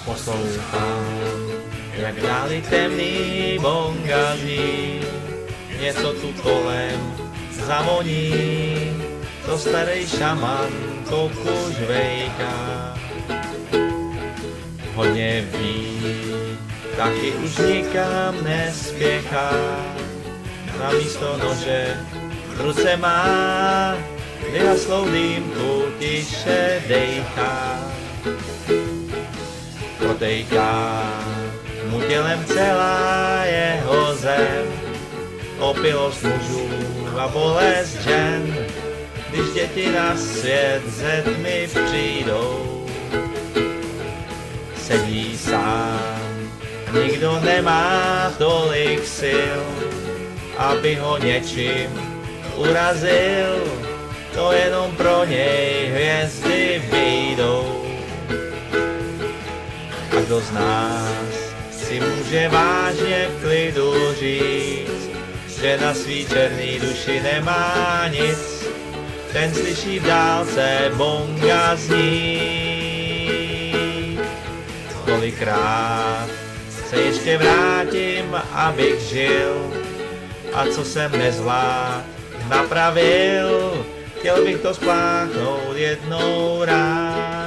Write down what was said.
Poslouchám, jak dáli temný bonga zní, něco tu kolem zavoní, to starý šaman koku žvejká. Hodně ví, taky už nikam nespěchá, na místo nože v ruce má, vyhaslou dýmku tiše dejchá. Protejká mu tělem celá jeho zem, opilost mužů a bolest žen, když děti na svět ze tmy přijdou. Sedí sám, nikdo nemá tolik sil, aby ho něčím urazil, to jenom pro něj hvězdy vyjdou. A kdo z nás si může vážně v klidu říct, že na svý černý duši nemá nic, ten slyší v dálce bonga znít. Kolikrát se ještě vrátím, abych žil, a co jsem nezvládl, napravil, chtěl bych to spláchnout jednou rád.